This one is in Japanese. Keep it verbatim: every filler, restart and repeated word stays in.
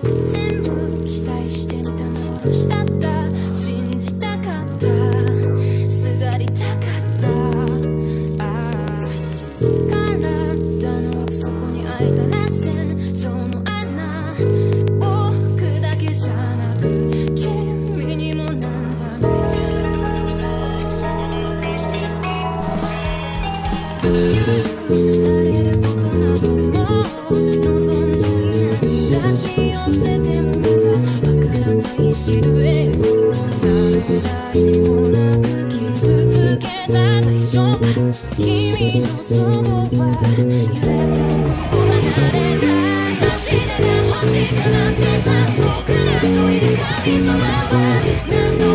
全部期待してみた幻だった。信じたかったすがりたかったああ体の奥底に開いたらせん状の穴僕だけじゃなく君にもなんだろう許されることなども望んじゃいない抱き寄せてもまだわからないシルエットためらいでもなく傷つけた代償か君のそばは揺れて僕を流れた立ち出が欲しくなって残酷なという神様は何度